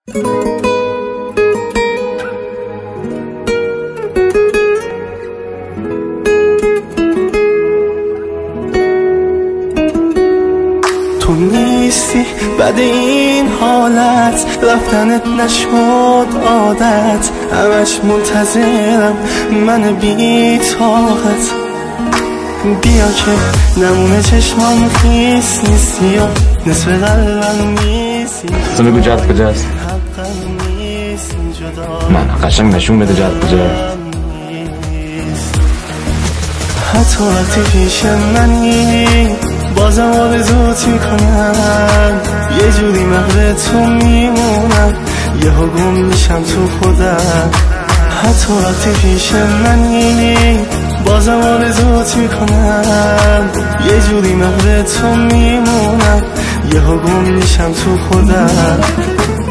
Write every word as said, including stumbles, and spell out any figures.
تو نیستی بعد این حالت، رفتنت نشد عادت، همش منتظرم من بی طاقت. بیا که نمونه چشمام خیس نیستی یا نصف قلبم نیستی. اصلا بگو جد کجاست؟ من قشنگ نشون بده جد کجاست. حتی وقتی پیش منی بازم آرزوت میکنم، یه جوری محو تو میمونم، یه ها گم میشم تو خودم. حتی وقتی پیش منی بازم آرزوت میکنم، یه جوری محو تو میمونم، یه ها گم میشم تو خودم.